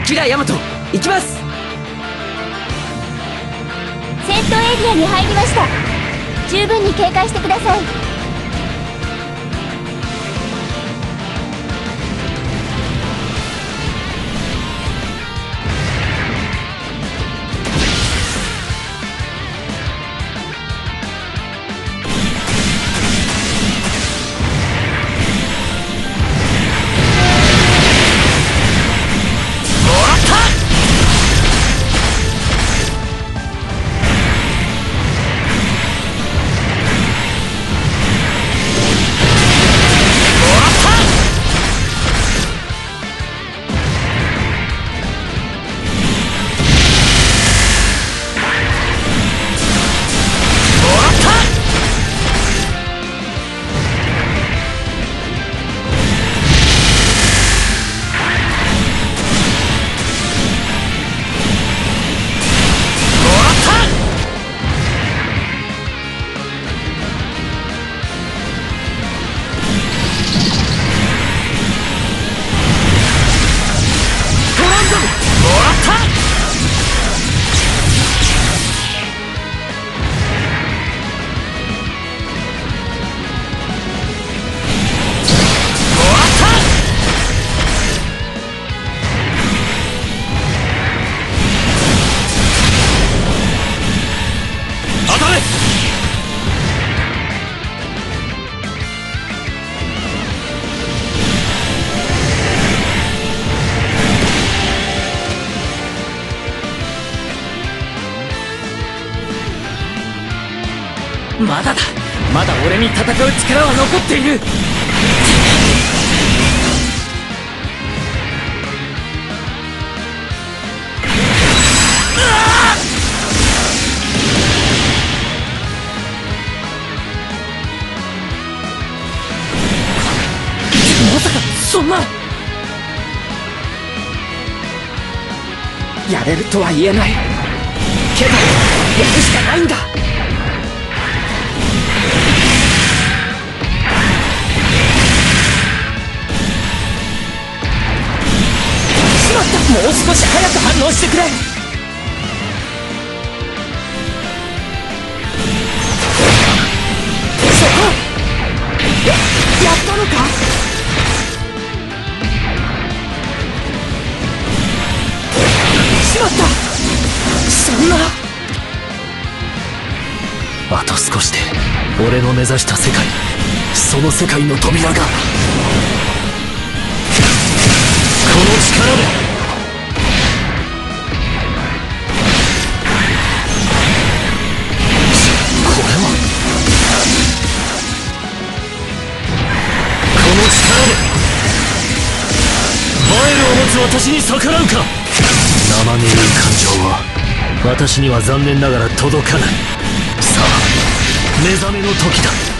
キラヤマト行きます。 戦闘エリアに入りました。十分に警戒してください。 まだだ、まだ俺に戦う力は残っている。まさかそんな。やれるとは言えないけど、やるしかないんだ。もう少し早く反応してくれ。そこやったのか。しまった。そんな。あと少しで俺の目指した世界、その世界の扉がこの力で。私に逆らうか。生ぬるい感情は私には残念ながら届かない。さあ、目覚めの時だ。